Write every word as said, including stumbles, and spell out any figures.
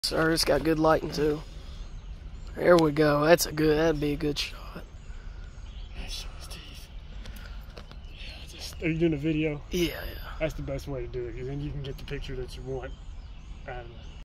Sir, it's got good lighting too. There we go. That's a good. That'd be a good shot. Show his teeth. Yeah, just, are you doing a video? Yeah, yeah. That's the best way to do it, because then you can get the picture that you want out of it.